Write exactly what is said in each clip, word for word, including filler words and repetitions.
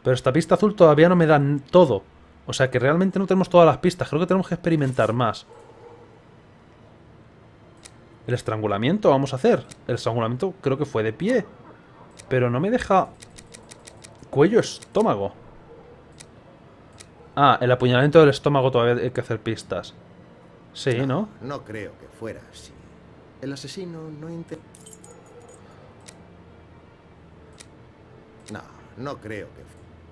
Pero esta pista azul todavía no me dan todo. O sea que realmente no tenemos todas las pistas. Creo que tenemos que experimentar más. El estrangulamiento vamos a hacer. El estrangulamiento creo que fue de pie. Pero no me deja... Cuello, estómago. Ah, el apuñalamiento del estómago todavía hay que hacer pistas. Sí, ¿no? No, no creo que fuera así. El asesino no intentó... No, no creo que...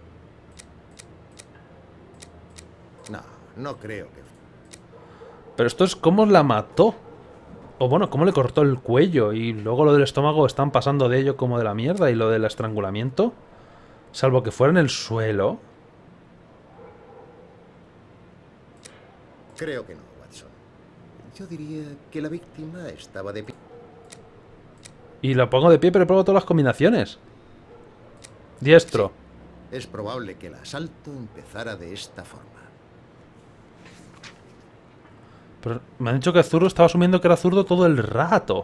No, no creo que... Pero esto es cómo la mató. O bueno, cómo le cortó el cuello. Y luego lo del estómago están pasando de ello como de la mierda. Y lo del estrangulamiento, salvo que fuera en el suelo. Creo que no, Watson. Yo diría que la víctima estaba de pie. Y lo pongo de pie, pero pruebo todas las combinaciones. Diestro. Sí, es probable que el asalto empezara de esta forma. Pero me han dicho que zurdo, estaba asumiendo que era zurdo todo el rato.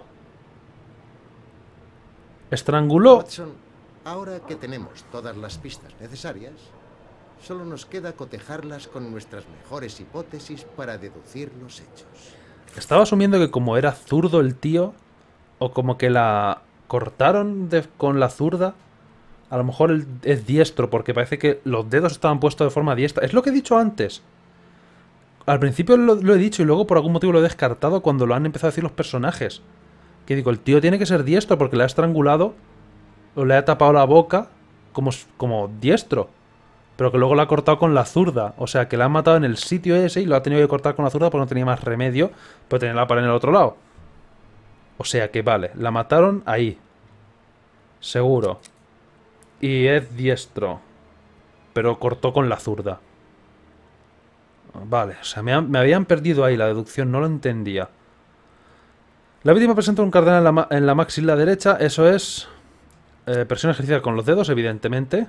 Estranguló. Watson, ahora que tenemos todas las pistas necesarias, solo nos queda cotejarlas con nuestras mejores hipótesis para deducir los hechos. Estaba asumiendo que como era zurdo el tío, o como que la cortaron de- con la zurda, a lo mejor el- es diestro, porque parece que los dedos estaban puestos de forma diestra. Es lo que he dicho antes. Al principio lo, lo he dicho y luego por algún motivo lo he descartado cuando lo han empezado a decir los personajes. Que digo, el tío tiene que ser diestro porque le ha estrangulado o le ha tapado la boca como, s- como diestro. Pero que luego la ha cortado con la zurda. O sea, que la han matado en el sitio ese y lo ha tenido que cortar con la zurda porque no tenía más remedio. Pero tenía la pared en el otro lado. O sea que vale, la mataron ahí. Seguro. Y es diestro. Pero cortó con la zurda. Vale, o sea, me, han- me habían perdido ahí la deducción, no lo entendía. La víctima presenta un cardenal en la, ma- en la maxila derecha, eso es... eh, presión ejercida con los dedos, evidentemente.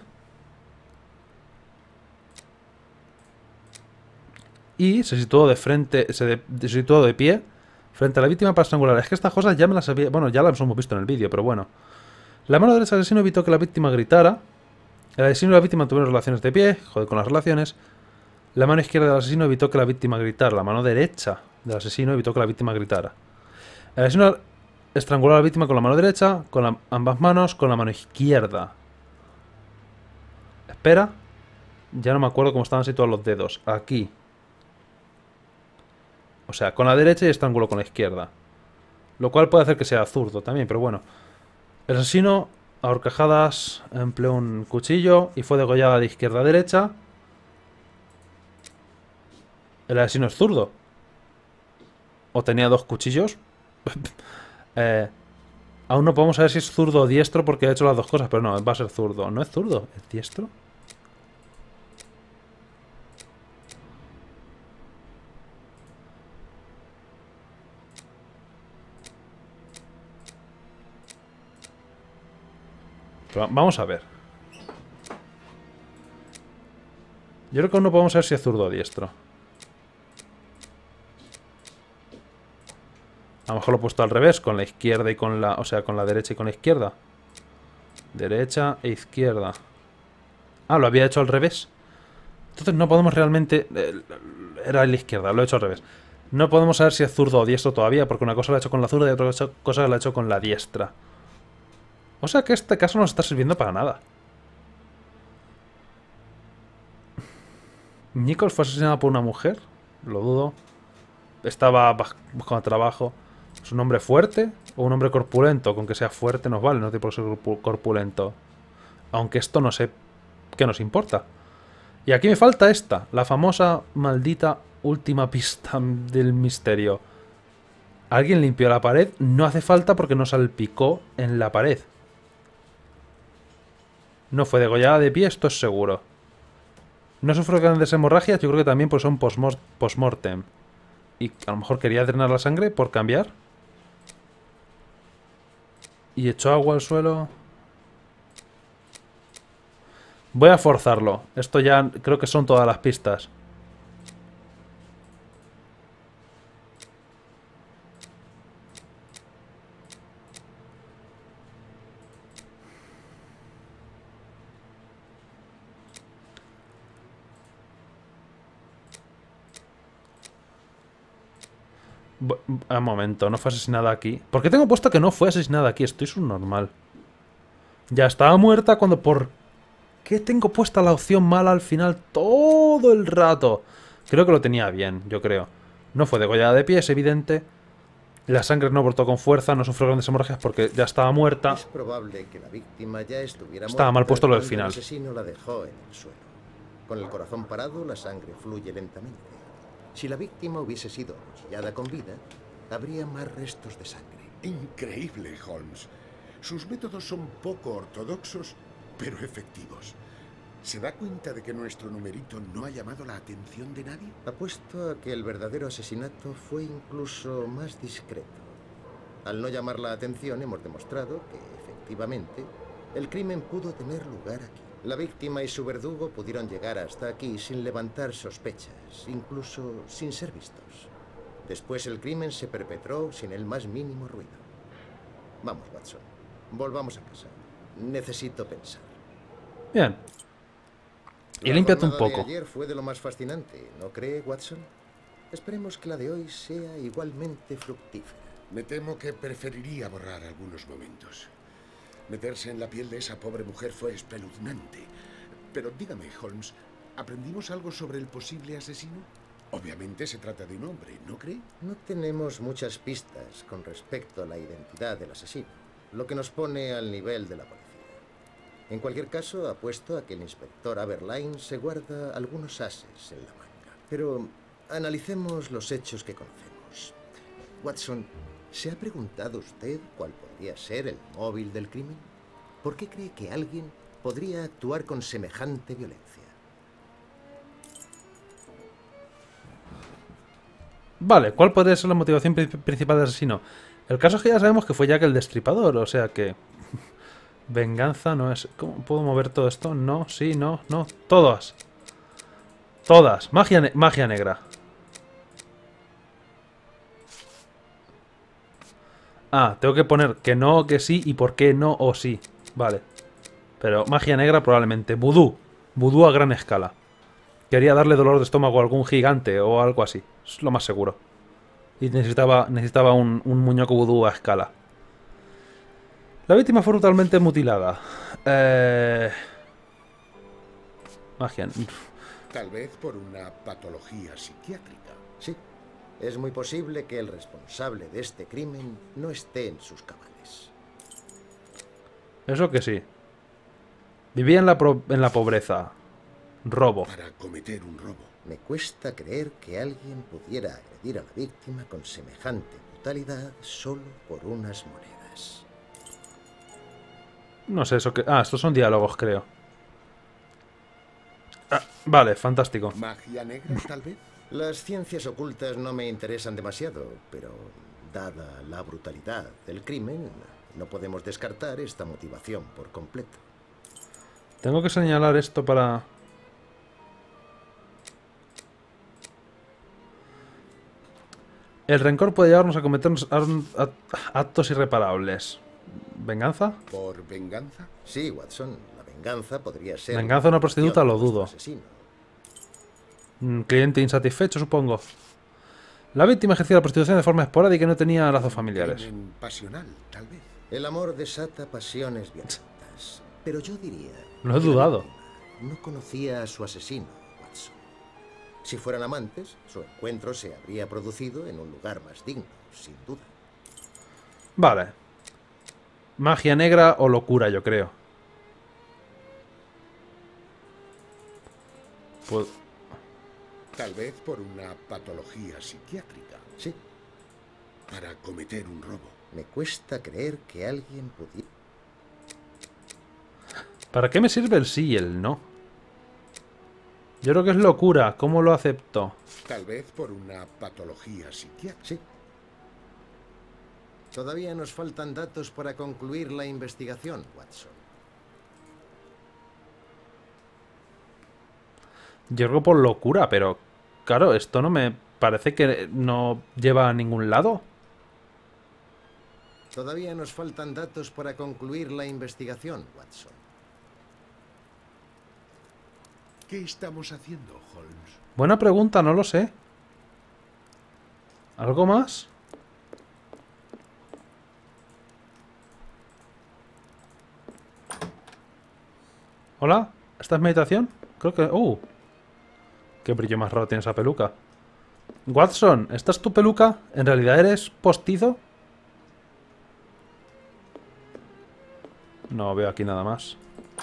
Y se situó de frente, se, de- se situó de pie frente a la víctima para estrangular. Es que estas cosas ya me las había... Bueno, ya las hemos visto en el vídeo, pero bueno. La mano derecha del asesino evitó que la víctima gritara. El asesino y la víctima tuvieron relaciones de pie, joder con las relaciones. La mano izquierda del asesino evitó que la víctima gritara. La mano derecha del asesino evitó que la víctima gritara. El asesino estranguló a la víctima con la mano derecha, con la- ambas manos, con la mano izquierda. Espera. Ya no me acuerdo cómo estaban situados los dedos. Aquí. O sea, con la derecha y estranguló con la izquierda. Lo cual puede hacer que sea zurdo también, pero bueno. El asesino, a horcajadas, empleó un cuchillo y fue degollada de izquierda a derecha. El asesino es zurdo. O tenía dos cuchillos. eh, aún no podemos saber si es zurdo o diestro porque ha hecho las dos cosas, pero no, va a ser zurdo. ¿No es zurdo? ¿Es diestro? Pero vamos a ver. Yo creo que aún no podemos saber si es zurdo o diestro. A lo mejor lo he puesto al revés, con la izquierda y con la... O sea, con la derecha y con la izquierda. Derecha e izquierda. Ah, lo había hecho al revés. Entonces no podemos realmente... eh, Era la izquierda, lo he hecho al revés. No podemos saber si es zurdo o diestro todavía, porque una cosa la he hecho con la zurda y otra cosa- cosa la he hecho con la diestra. O sea que este caso no nos está sirviendo para nada. Nichols fue asesinado por una mujer. Lo dudo. Estaba baj- buscando trabajo. ¿Es un hombre fuerte o un hombre corpulento? Con que sea fuerte nos vale, no tiene por qué ser corpu- corpulento. Aunque esto no sé qué nos importa. Y aquí me falta esta, la famosa maldita última pista del misterio. ¿Alguien limpió la pared? No hace falta porque no salpicó en la pared. No fue degollada de pie, esto es seguro. No sufrió grandes hemorragias, yo creo que también pues son postmor- postmortem. Y a lo mejor quería drenar la sangre por cambiar. Y echó agua al suelo. Voy a forzarlo. Esto ya creo que son todas las pistas. Un momento, no fue asesinada aquí. ¿Por qué tengo puesto que no fue asesinada aquí? Estoy subnormal. Ya estaba muerta cuando... ¿Por qué tengo puesta la opción mala al final todo el rato? Creo que lo tenía bien, yo creo. No fue degollada de pie, es evidente. La sangre no brotó con fuerza, no sufrió grandes hemorragias porque ya estaba muerta. Es probable que la víctima ya estuviera Estaba mal puesto lo del cuando final. El asesino la dejó en el suelo. Con el corazón parado, la sangre fluye lentamente. Si la víctima hubiese sido acuchillada con vida, habría más restos de sangre. Increíble, Holmes. Sus métodos son poco ortodoxos, pero efectivos. ¿Se da cuenta de que nuestro numerito no ha llamado la atención de nadie? Apuesto a que el verdadero asesinato fue incluso más discreto. Al no llamar la atención, hemos demostrado que, efectivamente, el crimen pudo tener lugar aquí. La víctima y su verdugo pudieron llegar hasta aquí sin levantar sospechas, incluso sin ser vistos. Después el crimen se perpetró sin el más mínimo ruido. Vamos, Watson. Volvamos a casa. Necesito pensar. Bien. Y límpiate un poco. La jornada de ayer fue de lo más fascinante, ¿no cree, Watson? Esperemos que la de hoy sea igualmente fructífera. Me temo que preferiría borrar algunos momentos. Meterse en la piel de esa pobre mujer fue espeluznante. Pero dígame, Holmes, ¿aprendimos algo sobre el posible asesino? Obviamente se trata de un hombre, ¿no cree? No tenemos muchas pistas con respecto a la identidad del asesino, lo que nos pone al nivel de la policía. En cualquier caso, apuesto a que el inspector Aberline se guarda algunos ases en la manga. Pero analicemos los hechos que conocemos. Watson, ¿se ha preguntado usted cuál podría ser el móvil del crimen? ¿Por qué cree que alguien podría actuar con semejante violencia? Vale, ¿cuál podría ser la motivación pri- principal del asesino? El caso es que ya sabemos que fue Jack el Destripador, o sea que... Venganza no es... ¿Cómo puedo mover todo esto? No, sí, no, no. Todas. Todas. Magia, ne- magia negra. Ah, tengo que poner que no, que sí y por qué no o sí. Vale. Pero magia negra probablemente. Vudú. Vudú a gran escala. Quería darle dolor de estómago a algún gigante o algo así. Es lo más seguro. Y necesitaba, necesitaba un, un muñeco vudú a escala. La víctima fue brutalmente mutilada. Eh... Magia. Tal vez por una patología psiquiátrica. Sí, es muy posible que el responsable de este crimen no esté en sus cabales. Eso que sí. Vivía en la, pro- en la pobreza. Robo. Para cometer un robo. Me cuesta creer que alguien pudiera agredir a la víctima con semejante brutalidad solo por unas monedas. No sé eso que... Ah, estos son diálogos, creo. Ah, vale, fantástico. ¿Magia negra, tal vez? Las ciencias ocultas no me interesan demasiado, pero dada la brutalidad del crimen, no podemos descartar esta motivación por completo. Tengo que señalar esto para... El rencor puede llevarnos a cometer actos irreparables. ¿Venganza? ¿Por venganza? Sí, Watson, la venganza podría ser... Venganza a una prostituta, lo nuestro dudo. asesino. Mm, Cliente insatisfecho, supongo. La víctima ejercía la prostitución de forma esporádica y no tenía lazos familiares. Crimen pasional, tal vez. El amor desata pasiones violentas, pero yo diría... Lo he que la dudado. víctima no conocía a su asesino, Watson. Si fueran amantes, su encuentro se habría producido en un lugar más digno, sin duda. Vale. Magia negra o locura, yo creo. Pues... Tal vez por una patología psiquiátrica. Sí, Para cometer un robo. me cuesta creer que alguien pudiera... ¿Para qué me sirve el sí y el no? Yo creo que es locura. ¿Cómo lo acepto? Tal vez por una patología psiquiátrica. Sí. Todavía nos faltan datos para concluir la investigación, Watson. Yo creo por locura, pero... Claro, esto no me... Parece que no lleva a ningún lado. Todavía nos faltan datos para concluir la investigación, Watson. ¿Qué estamos haciendo, Holmes? Buena pregunta, no lo sé. ¿Algo más? ¿Hola? ¿Esta es meditación? Creo que... ¡Uh! ¡Qué brillo más raro tiene esa peluca! Watson, ¿esta es tu peluca? ¿En realidad eres postizo? No veo aquí nada más.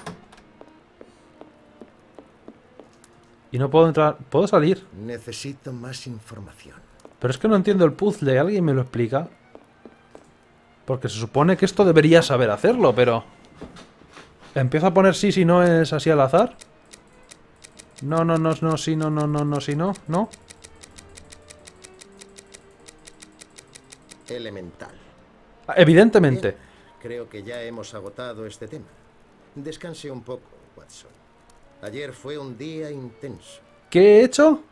Y no puedo entrar... ¿Puedo salir? Necesito más información. Pero es que no entiendo el puzzle. ¿Alguien me lo explica? Porque se supone que esto debería saber hacerlo, pero... ¿Empiezo a poner sí si no es así al azar? No, no, no, no, sí, no, no, no, no, sí, no, no. Elemental. Evidentemente. Bien, creo que ya hemos agotado este tema. Descanse un poco, Watson. Ayer fue un día intenso. ¿Qué he hecho?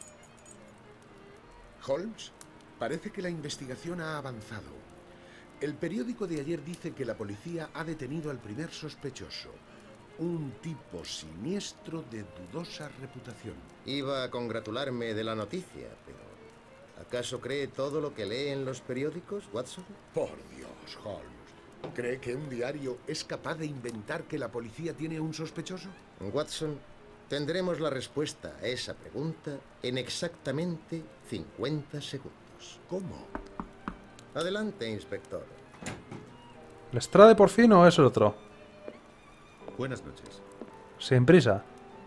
Holmes, parece que la investigación ha avanzado. El periódico de ayer dice que la policía ha detenido al primer sospechoso. Un tipo siniestro de dudosa reputación. Iba a congratularme de la noticia, pero... ¿acaso cree todo lo que lee en los periódicos, Watson? Por Dios, Holmes. ¿Cree que un diario es capaz de inventar que la policía tiene un sospechoso? Watson, tendremos la respuesta a esa pregunta en exactamente cincuenta segundos. ¿Cómo? Adelante, inspector. ¿Lestrade por fin o es el otro? Buenas noches. Sin prisa.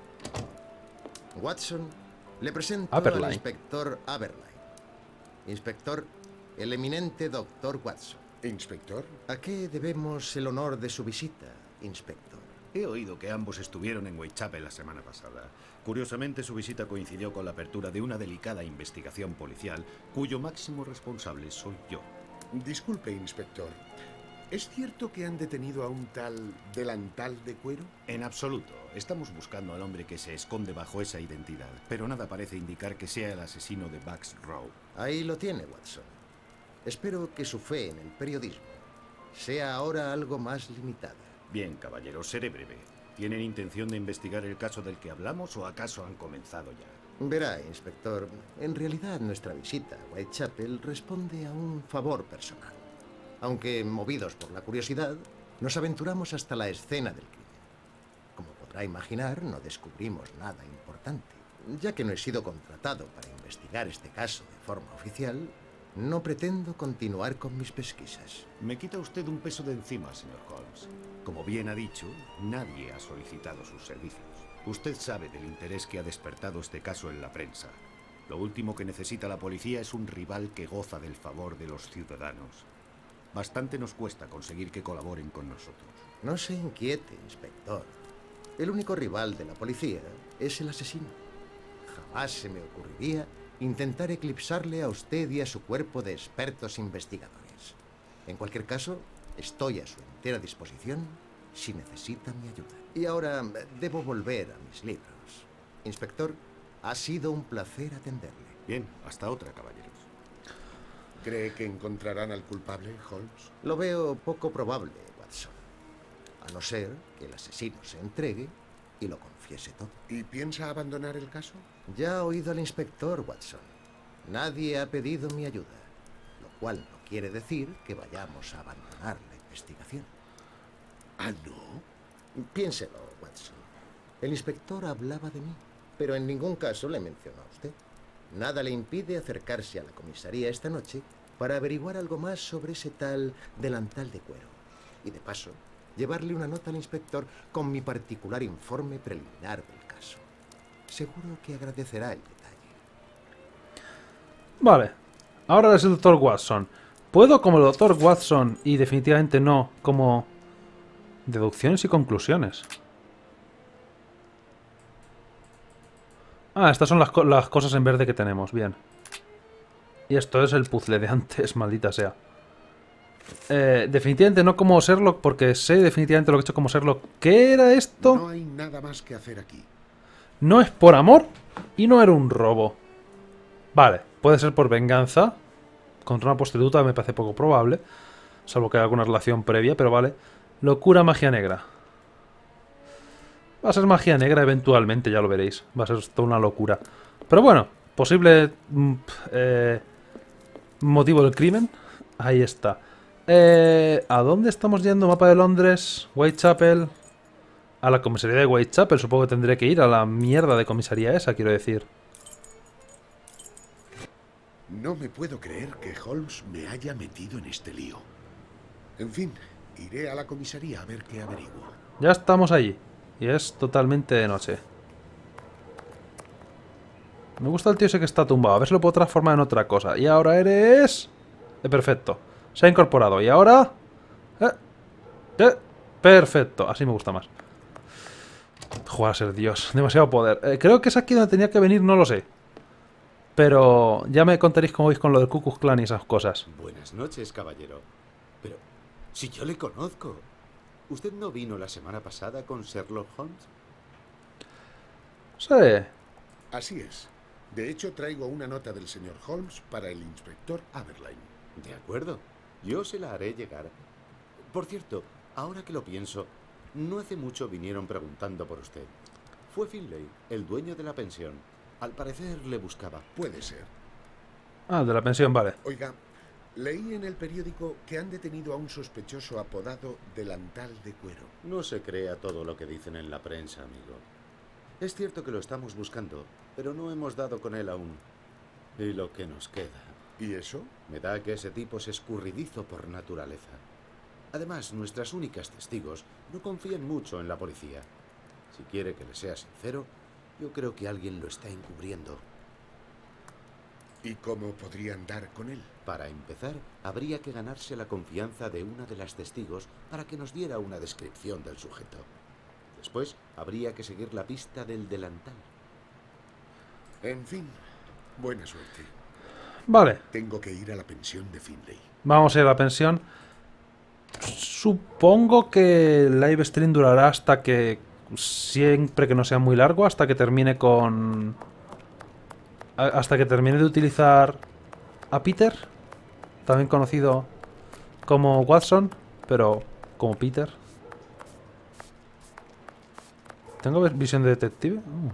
Watson, le presento Aberline. al inspector Aberline. Inspector, el eminente doctor Watson. ¿Inspector? ¿A qué debemos el honor de su visita, inspector? He oído que ambos estuvieron en Whitechapel la semana pasada. Curiosamente, su visita coincidió con la apertura de una delicada investigación policial, cuyo máximo responsable soy yo. Disculpe, inspector. ¿Es cierto que han detenido a un tal delantal de cuero? En absoluto. Estamos buscando al hombre que se esconde bajo esa identidad, pero nada parece indicar que sea el asesino de Bucks Row. Ahí lo tiene, Watson. Espero que su fe en el periodismo sea ahora algo más limitada. Bien, caballero, seré breve. ¿Tienen intención de investigar el caso del que hablamos o acaso han comenzado ya? Verá, inspector, en realidad nuestra visita a Whitechapel responde a un favor personal. Aunque, movidos por la curiosidad, nos aventuramos hasta la escena del crimen. Como podrá imaginar, no descubrimos nada importante. Ya que no he sido contratado para investigar este caso de forma oficial, no pretendo continuar con mis pesquisas. Me quita usted un peso de encima, señor Holmes. Como bien ha dicho, nadie ha solicitado sus servicios. Usted sabe del interés que ha despertado este caso en la prensa. Lo último que necesita la policía es un rival que goza del favor de los ciudadanos. Bastante nos cuesta conseguir que colaboren con nosotros. No se inquiete, inspector. El único rival de la policía es el asesino. Jamás se me ocurriría intentar eclipsarle a usted y a su cuerpo de expertos investigadores. En cualquier caso, estoy a su entera disposición si necesita mi ayuda. Y ahora debo volver a mis libros. Inspector, ha sido un placer atenderle. Bien, hasta otra, caballeros. ¿Cree que encontrarán al culpable, Holmes? Lo veo poco probable, Watson. A no ser que el asesino se entregue y lo confiese todo. ¿Y piensa abandonar el caso? Ya ha oído al inspector, Watson. Nadie ha pedido mi ayuda, lo cual no quiere decir que vayamos a abandonar la investigación. ¿Ah, no? Piénselo, Watson. El inspector hablaba de mí, pero en ningún caso le mencionó a usted. Nada le impide acercarse a la comisaría esta noche para averiguar algo más sobre ese tal delantal de cuero. Y de paso, llevarle una nota al inspector con mi particular informe preliminar del caso. Seguro que agradecerá el detalle. Vale. Ahora es el doctor Watson. ¿Puedo como el doctor Watson y definitivamente no como deducciones y conclusiones? Ah, estas son las, co las cosas en verde que tenemos. Bien. Y esto es el puzzle de antes, maldita sea. Eh, definitivamente no como Sherlock, porque sé definitivamente lo que he hecho como Sherlock. ¿Qué era esto? No hay nada más que hacer aquí. No es por amor y no era un robo. Vale, puede ser por venganza. Contra una prostituta me parece poco probable. Salvo que haya alguna relación previa, pero vale. Locura, magia negra. Va a ser magia negra eventualmente, ya lo veréis. Va a ser toda una locura. Pero bueno, posible... Mm, eh, motivo del crimen. Ahí está. Eh, ¿A dónde estamos yendo? Mapa de Londres, Whitechapel. A la comisaría de Whitechapel. Supongo que tendré que ir a la mierda de comisaría esa, quiero decir. No me puedo creer que Holmes me haya metido en este lío. En fin, iré a la comisaría a ver qué averiguo. Ya estamos allí. Y es totalmente de noche. Me gusta el tío ese que está tumbado. A ver si lo puedo transformar en otra cosa. Y ahora eres... Eh, perfecto. Se ha incorporado. Y ahora... Eh, eh, perfecto. Así me gusta más. Jugar a ser Dios. Demasiado poder. Eh, creo que es aquí donde tenía que venir, no lo sé. Pero ya me contaréis cómo vais con lo del Ku Klux Klan y esas cosas. Buenas noches, caballero. Pero, si yo le conozco. ¿Usted no vino la semana pasada con Sherlock Holmes? Sí. Así es. De hecho, traigo una nota del señor Holmes para el inspector Aberline. De acuerdo. Yo se la haré llegar. Por cierto, ahora que lo pienso, no hace mucho vinieron preguntando por usted. Fue Finlay, el dueño de la pensión. Al parecer le buscaba. Puede ser. Ah, de la pensión, vale. Oiga, leí en el periódico que han detenido a un sospechoso apodado Delantal de Cuero. No se crea todo lo que dicen en la prensa, amigo. Es cierto que lo estamos buscando, pero no hemos dado con él aún. Y lo que nos queda. ¿Y eso? Me da que ese tipo es escurridizo por naturaleza. Además, nuestras únicas testigos no confían mucho en la policía. Si quiere que le sea sincero, yo creo que alguien lo está encubriendo. ¿Y cómo podrían dar con él? Para empezar, habría que ganarse la confianza de una de las testigos para que nos diera una descripción del sujeto. Después, habría que seguir la pista del delantal. En fin, buena suerte. Vale. Tengo que ir a la pensión de Finlay. Vamos a ir a la pensión. Supongo que el live stream durará hasta que... Siempre que no sea muy largo, hasta que termine con... Hasta que termine de utilizar a Peter, también conocido como Watson, pero como Peter. ¿Tengo visión de detective? Uh.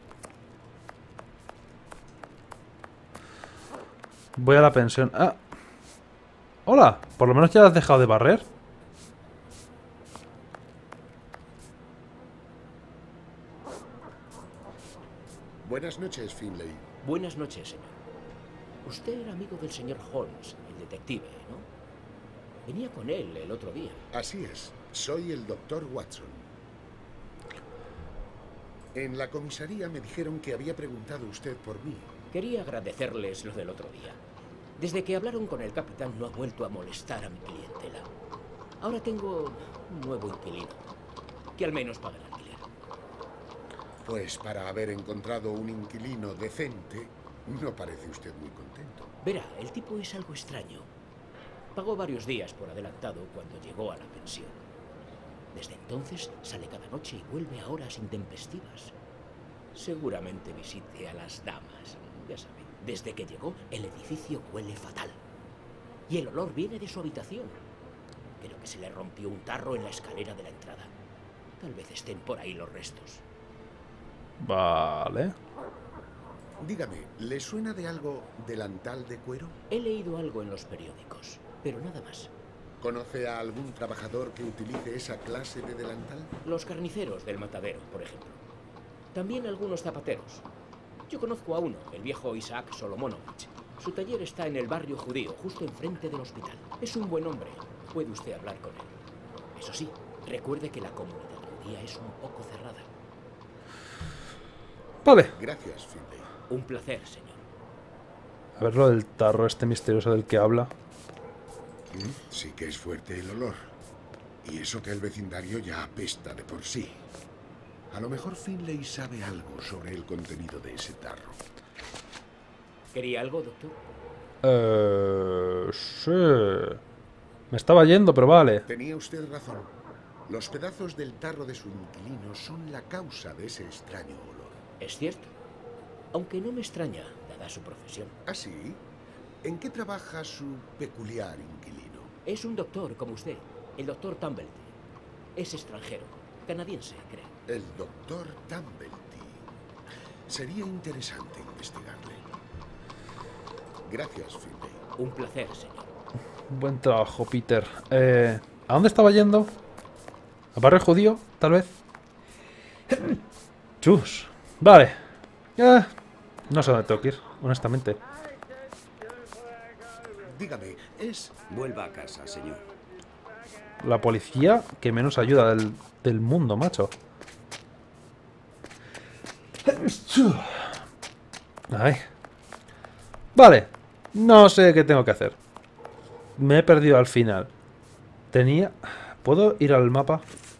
Voy a la pensión. Ah. Hola, por lo menos ya has dejado de barrer. Buenas noches, Finlay. Buenas noches, señor. Usted era amigo del señor Holmes, el detective, ¿no? Venía con él el otro día. Así es. Soy el doctor Watson. En la comisaría me dijeron que había preguntado usted por mí. Quería agradecerles lo del otro día. Desde que hablaron con el capitán no ha vuelto a molestar a mi clientela. Ahora tengo un nuevo inquilino, que al menos paga el alquiler. Pues para haber encontrado un inquilino decente, no parece usted muy contento. Verá, el tipo es algo extraño. Pagó varios días por adelantado cuando llegó a la pensión. Desde entonces sale cada noche y vuelve a horas intempestivas. Seguramente visite a las damas. Ya sabe, desde que llegó el edificio huele fatal. Y el olor viene de su habitación. Creo que se le rompió un tarro en la escalera de la entrada. Tal vez estén por ahí los restos. Vale. Dígame, ¿le suena de algo Delantal de Cuero? He leído algo en los periódicos, pero nada más. ¿Conoce a algún trabajador que utilice esa clase de delantal? Los carniceros del matadero, por ejemplo. También algunos zapateros. Yo conozco a uno, el viejo Isaac Solomonovich. Su taller está en el barrio judío, justo enfrente del hospital. Es un buen hombre. Puede usted hablar con él. Eso sí, recuerde que la comunidad judía es un poco cerrada. Vale. Gracias, Finlay. Un placer, señor. A ver lo del tarro este misterioso del que habla. Sí que es fuerte el olor. Y eso que el vecindario ya apesta de por sí. A lo mejor Finlay sabe algo sobre el contenido de ese tarro. ¿Quería algo, doctor? Eh... Sí. Me estaba yendo, pero vale. Tenía usted razón. Los pedazos del tarro de su inquilino son la causa de ese extraño olor. Es cierto. Aunque no me extraña, dada su profesión. ¿Ah, sí? ¿En qué trabaja su peculiar inquilino? Es un doctor, como usted. El doctor Tumblety. Es extranjero. Canadiense, creo. El doctor Tumblety. Sería interesante investigarle. Gracias, Finlay. Un placer, señor. Buen trabajo, Peter. Eh, ¿A dónde estaba yendo? ¿Al barrio judío, tal vez? Chus. Vale. Eh, no sé dónde tengo que ir, honestamente. Dígame, es... Vuelva a casa, señor. La policía que menos ayuda del, del mundo, macho. Ay. Vale. No sé qué tengo que hacer. Me he perdido al final. Tenía... ¿Puedo ir al mapa?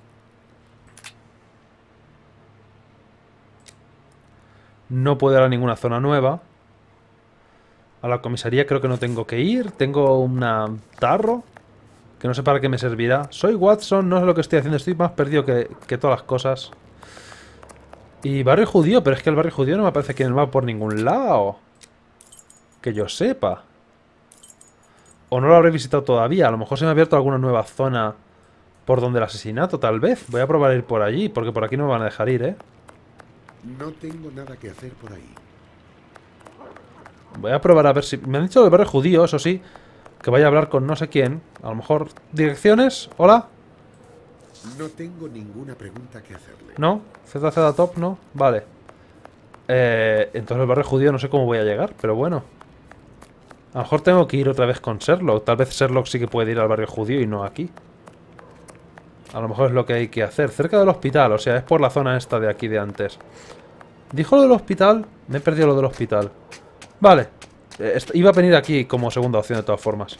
No puedo ir a ninguna zona nueva. A la comisaría creo que no tengo que ir. Tengo una tarro que no sé para qué me servirá. Soy Watson, no sé lo que estoy haciendo. Estoy más perdido que, que todas las cosas. Y barrio judío, pero es que el barrio judío no me aparece aquí en el mapa por ningún lado. Que yo sepa. O no lo habré visitado todavía. A lo mejor se me ha abierto alguna nueva zona por donde el asesinato, tal vez. Voy a probar a ir por allí, porque por aquí no me van a dejar ir, ¿eh? No tengo nada que hacer por ahí. Voy a probar a ver si... Me han dicho del barrio judío, eso sí. Que vaya a hablar con no sé quién. A lo mejor... ¿Direcciones? ¿Hola? No tengo ninguna pregunta que hacerle. ¿No? ¿Z Z Top? ¿No? Vale. Eh, entonces el barrio judío no sé cómo voy a llegar, pero bueno. A lo mejor tengo que ir otra vez con Sherlock. Tal vez Sherlock sí que puede ir al barrio judío y no aquí. A lo mejor es lo que hay que hacer. Cerca del hospital, o sea, es por la zona esta de aquí de antes. ¿Dijo lo del hospital? Me he perdido lo del hospital. Vale. Eh, iba a venir aquí como segunda opción de todas formas.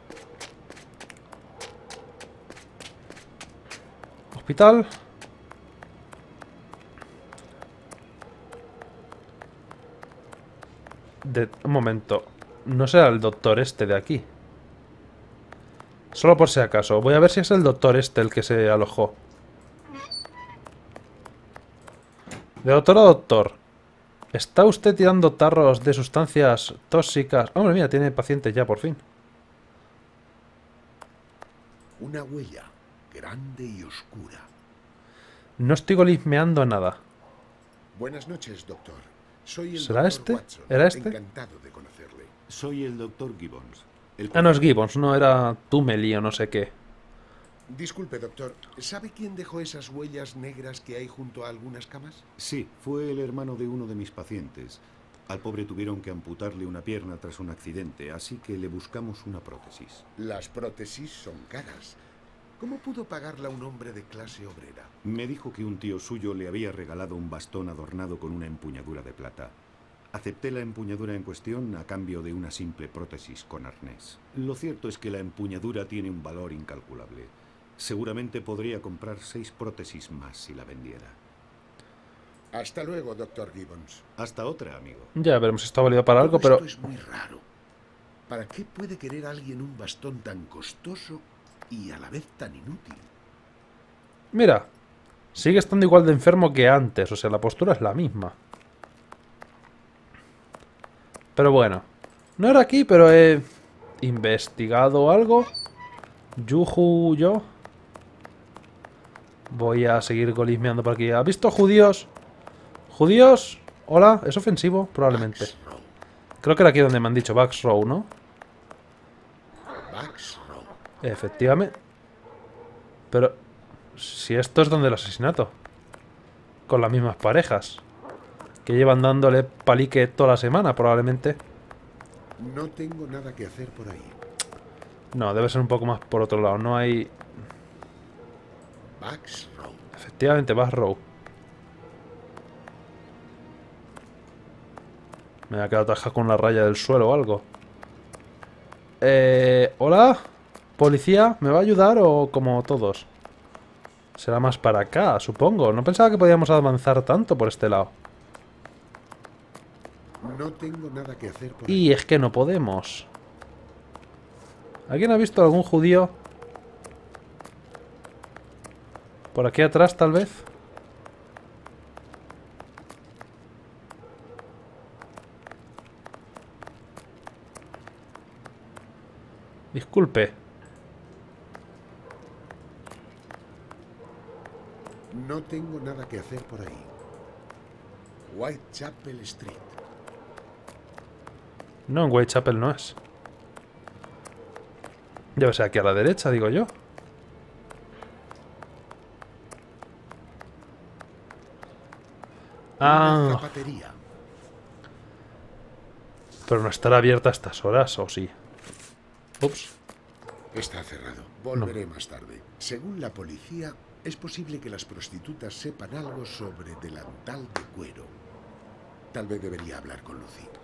Hospital. De, un momento. No será el doctor este de aquí. Solo por si acaso. Voy a ver si es el doctor este el que se alojó. De doctor a doctor. ¿Está usted tirando tarros de sustancias tóxicas? Hombre, mira, tiene pacientes ya por fin. Una huella grande y oscura. No estoy golismeando nada. Buenas noches, doctor. Soy el ¿Será doctor este? Watson. ¿Era este? Encantado de conocerle. Soy el doctor Gibbons. El Ah, no es Gibbons, no era Tumeli o no sé qué. Disculpe, doctor. ¿Sabe quién dejó esas huellas negras que hay junto a algunas camas? Sí, fue el hermano de uno de mis pacientes. Al pobre tuvieron que amputarle una pierna tras un accidente, así que le buscamos una prótesis. Las prótesis son caras. ¿Cómo pudo pagarla un hombre de clase obrera? Me dijo que un tío suyo le había regalado un bastón adornado con una empuñadura de plata. Acepté la empuñadura en cuestión a cambio de una simple prótesis con arnés. Lo cierto es que la empuñadura tiene un valor incalculable. Seguramente podría comprar seis prótesis más si la vendiera. Hasta luego, doctor Gibbons. Hasta otra, amigo. Ya veremos si está válido para algo, Todo pero... esto es muy raro. ¿Para qué puede querer alguien un bastón tan costoso y a la vez tan inútil? Mira, sigue estando igual de enfermo que antes, o sea, la postura es la misma. Pero bueno, no era aquí, pero he investigado algo. Yuju, yo. Voy a seguir golismeando por aquí. ¿Has visto judíos? ¿Judíos? Hola, ¿es ofensivo? Probablemente. Bax Row. Creo que era aquí donde me han dicho Bax Row, ¿no? Bax Row. Efectivamente. Pero si esto es donde el asesinato. Con las mismas parejas. Que llevan dándole palique toda la semana, probablemente. No tengo nada que hacer por ahí. No, debe ser un poco más por otro lado. No hay... Bax Row. Efectivamente, Bax Row. Me voy a quedar atajado con la raya del suelo o algo. Eh... ¿Hola? ¿Policía? ¿Me va a ayudar o como todos? Será más para acá, supongo. No pensaba que podíamos avanzar tanto por este lado. No tengo nada que hacer por ahí. Y es que no podemos. ¿Alguien ha visto algún judío? Por aquí atrás, tal vez. Disculpe. No tengo nada que hacer por ahí. Whitechapel Street. No, en Whitechapel no es. Debe ser aquí a la derecha, digo yo. Una Ah, zapatería. pero no estará abierta a estas horas, ¿o sí? Ups. Está cerrado. Volveré más tarde. Según la policía, es posible que las prostitutas sepan algo sobre delantal de cuero. Tal vez debería hablar con Lucy.